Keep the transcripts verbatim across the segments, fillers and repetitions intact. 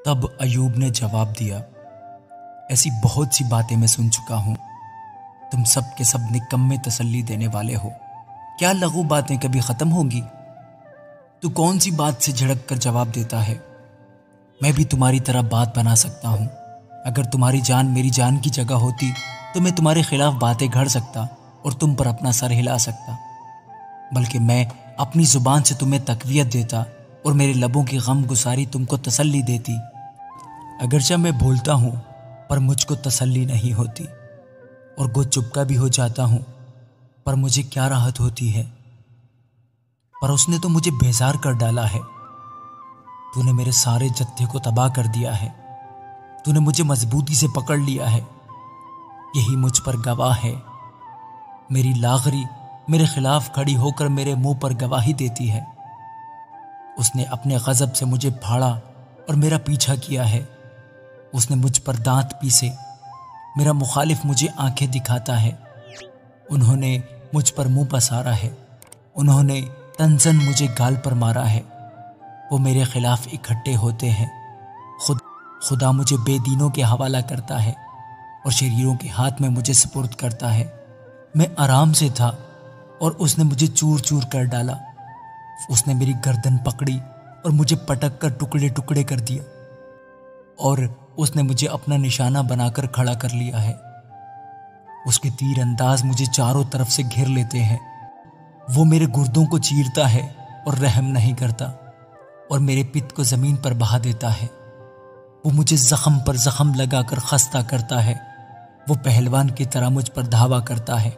تب ایوب نے جواب دیا، ایسی بہت سی باتیں میں سن چکا ہوں، تم سب کے سب نکمے تسلی دینے والے ہو، کیا لغو باتیں کبھی ختم ہوگی؟ تو کون سی بات سے جھڑک کر جواب دیتا ہے؟ میں بھی تمہاری طرح بات بنا سکتا ہوں، اگر تمہاری جان میری جان کی جگہ ہوتی تو میں تمہارے خلاف باتیں گھڑ سکتا اور تم پر اپنا سر ہلا سکتا، بلکہ میں اپنی زبان سے تمہیں تقویت دیتا اور میرے لبوں کی غم گساری تم کو تسلی دیتی۔ اگرچہ میں بولتا ہوں پر مجھ کو تسلی نہیں ہوتی، اور گو چپکا بھی ہو جاتا ہوں پر مجھے کیا راحت ہوتی ہے؟ پر اس نے تو مجھے بیزار کر ڈالا ہے، تو نے میرے سارے جتھے کو تباہ کر دیا ہے، تو نے مجھے مضبوطی سے پکڑ لیا ہے، یہی مجھ پر گواہ ہے، میری لاغری میرے خلاف کھڑی ہو کر میرے منہ پر گواہی دیتی ہے۔ اس نے اپنے غضب سے مجھے پھاڑا اور میرا پیچھا کیا ہے، اس نے مجھ پر دانت پیسے، میرا مخالف مجھے آنکھیں دکھاتا ہے، انہوں نے مجھ پر منہ پسارا ہے، انہوں نے تنزن مجھے گال پر مارا ہے، وہ میرے خلاف اکٹھے ہوتے ہیں، خود خدا مجھے بے دینوں کے حوالہ کرتا ہے اور شریروں کے ہاتھ میں مجھے سپرد کرتا ہے۔ میں آرام سے تھا اور اس نے مجھے چور چور کر ڈالا، اس نے میری گردن پکڑی اور مجھے پٹک کر ٹکڑے ٹکڑے کر دیا، اور اس نے مجھے اپنا نشانہ بنا کر کھڑا کر لیا ہے۔ اس کے تیر انداز مجھے چاروں طرف سے گھیر لیتے ہیں، وہ میرے گردوں کو چیرتا ہے اور رحم نہیں کرتا، اور میرے پت کو زمین پر بہا دیتا ہے، وہ مجھے زخم پر زخم لگا کر خستہ کرتا ہے، وہ پہلوان کی طرح مجھ پر دھاوا کرتا ہے۔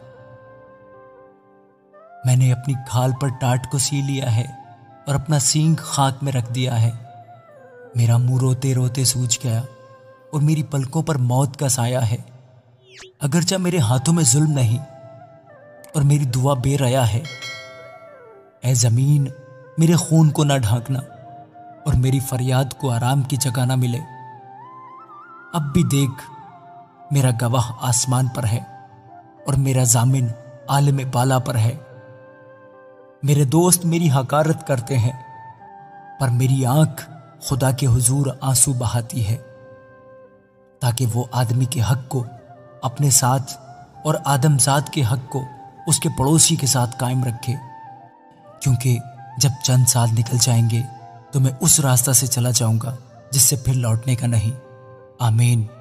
میں نے اپنی کھال پر ٹاٹ کو سی لیا ہے اور اپنا سینگ خاک میں رکھ دیا ہے، میرا منہ روتے روتے سوج گیا اور میری پلکوں پر موت کا سایہ ہے، اگرچہ میرے ہاتھوں میں ظلم نہیں اور میری دعا بے ریا ہے۔ اے زمین میرے خون کو نہ ڈھانکنا اور میری فریاد کو آرام کی جگہ نہ ملے، اب بھی دیکھ میرا گواہ آسمان پر ہے اور میرا ضامن عالم بالا پر ہے، میرے دوست میری حقارت کرتے ہیں پر میری آنکھ خدا کے حضور آنسو بہاتی ہے، تاکہ وہ آدمی کے حق کو اپنے ساتھ اور آدم ذات کے حق کو اس کے پڑوسی کے ساتھ قائم رکھے، کیونکہ جب چند سال نکل جائیں گے تو میں اس راستہ سے چلا جاؤں گا جس سے پھر لوٹنے کا نہیں۔ آمین۔